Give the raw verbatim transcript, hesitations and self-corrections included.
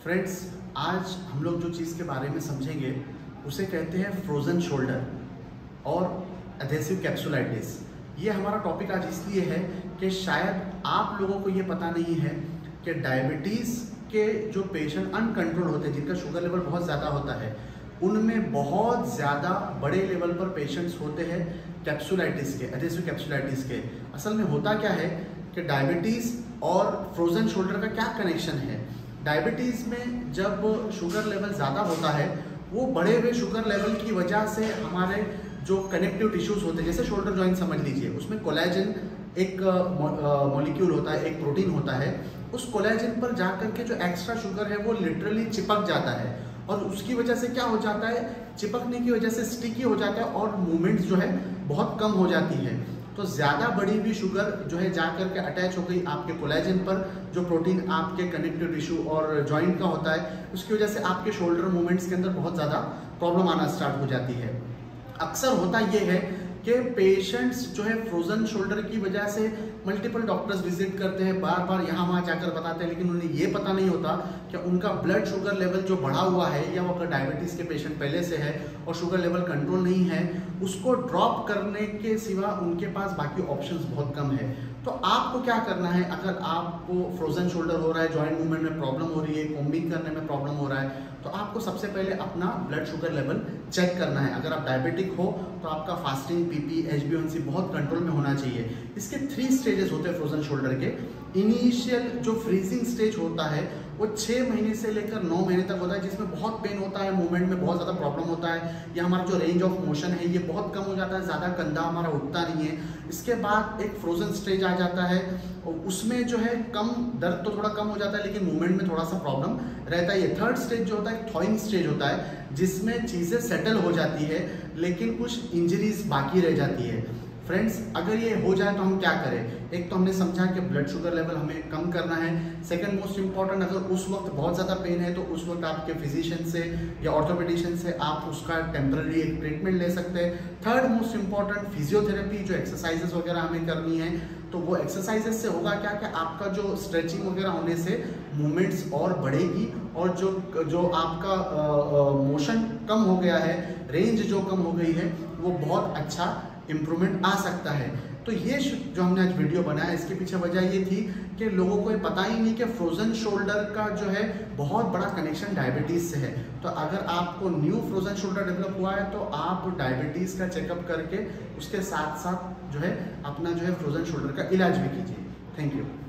Friends, आज हम लोग जो चीज़ के बारे में समझेंगे उसे कहते हैं फ्रोज़न शोल्डर और एडेसिव कैप्सुलाइटिस। ये हमारा टॉपिक आज इसलिए है कि शायद आप लोगों को ये पता नहीं है कि डायबिटीज़ के जो पेशेंट अनकंट्रोल होते हैं, जिनका शुगर लेवल बहुत ज़्यादा होता है, उनमें बहुत ज़्यादा बड़े लेवल पर पेशेंट्स होते हैं कैप्सुलाइटिस के, एडेसिव कैप्सुलाइटिस के। असल में होता क्या है कि डायबिटीज़ और फ्रोज़न शोल्डर का क्या कनेक्शन है। डायबिटीज़ में जब शुगर लेवल ज़्यादा होता है, वो बढ़े हुए शुगर लेवल की वजह से हमारे जो कनेक्टिव टिश्यूज़ होते हैं, जैसे शोल्डर जॉइंट समझ लीजिए, उसमें कोलेजन एक मॉलिक्यूल होता है, एक प्रोटीन होता है। उस कोलेजन पर जाकर के जो एक्स्ट्रा शुगर है वो लिटरली चिपक जाता है और उसकी वजह से क्या हो जाता है, चिपकने की वजह से स्टिकी हो जाता है और मूवमेंट्स जो है बहुत कम हो जाती है। तो ज़्यादा बड़ी हुई शुगर जो है जाकर के अटैच हो गई आपके कोलेजन पर, जो प्रोटीन आपके कनेक्टिव टिश्यू और जॉइंट का होता है, उसकी वजह से आपके शोल्डर मूवमेंट्स के अंदर बहुत ज़्यादा प्रॉब्लम आना स्टार्ट हो जाती है। अक्सर होता ये है कि पेशेंट्स जो है फ्रोज़न शोल्डर की वजह से मल्टीपल डॉक्टर्स विजिट करते हैं, बार बार यहाँ वहाँ जाकर बताते हैं, लेकिन उन्हें ये पता नहीं होता कि उनका ब्लड शुगर लेवल जो बढ़ा हुआ है, या वो अगर डायबिटीज़ के पेशेंट पहले से है और शुगर लेवल कंट्रोल नहीं है, उसको ड्रॉप करने के सिवा उनके पास बाकी ऑप्शंस बहुत कम है। तो आपको क्या करना है, अगर आपको फ्रोज़न शोल्डर हो रहा है, जॉइंट मूवमेंट में प्रॉब्लम हो रही है, कॉम्बिंग करने में प्रॉब्लम हो रहा है, तो आपको सबसे पहले अपना ब्लड शुगर लेवल चेक करना है। अगर आप डायबिटिक हो तो आपका fasting, PP, H B one C बहुत कंट्रोल में होना चाहिए। इसके थ्री स्टेजेस होते हैं फ्रोज़न शोल्डर के। इनिशियल जो फ्रीजिंग स्टेज होता है वो छः महीने से लेकर नौ महीने तक होता है, जिसमें बहुत पेन होता है, मूवमेंट में बहुत ज़्यादा प्रॉब्लम होता है, या हमारा जो रेंज ऑफ मोशन है ये बहुत कम हो जाता है, ज़्यादा कंधा हमारा उठता नहीं है। इसके बाद एक फ्रोज़न स्टेज आ जाता है, उसमें जो है कम दर्द तो थोड़ा कम हो जाता है, लेकिन मूवमेंट में थोड़ा सा प्रॉब्लम रहता है। ये थर्ड स्टेज जो होता है थॉइंग स्टेज होता है, जिसमें चीज़ें सेटल हो जाती है लेकिन कुछ इंजरीज बाकी रह जाती है। फ्रेंड्स, अगर ये हो जाए तो हम क्या करें? एक तो हमने समझा कि ब्लड शुगर लेवल हमें कम करना है। सेकंड मोस्ट इंपॉर्टेंट, अगर उस वक्त बहुत ज़्यादा पेन है तो उस वक्त आपके फिजिशियन से या ऑर्थोपेडिशियन से आप उसका टेम्पररी एक ट्रीटमेंट ले सकते हैं। थर्ड मोस्ट इंपॉर्टेंट, फिजियोथेरेपी, जो एक्सरसाइजेस वगैरह हमें करनी है, तो वो एक्सरसाइजेस से होगा क्या कि आपका जो स्ट्रेचिंग वगैरह होने से मूवमेंट्स और बढ़ेगी, और जो जो आपका मोशन कम हो गया है, रेंज जो कम हो गई है, वो बहुत अच्छा इम्प्रूवमेंट आ सकता है। तो ये जो हमने आज वीडियो बनाया, इसके पीछे वजह ये थी कि लोगों को ये पता ही नहीं कि फ्रोज़न शोल्डर का जो है बहुत बड़ा कनेक्शन डायबिटीज़ से है। तो अगर आपको न्यू फ्रोज़न शोल्डर डेवलप हुआ है तो आप डायबिटीज़ का चेकअप करके उसके साथ साथ जो है अपना जो है फ्रोज़न शोल्डर का इलाज भी कीजिए। Thank you.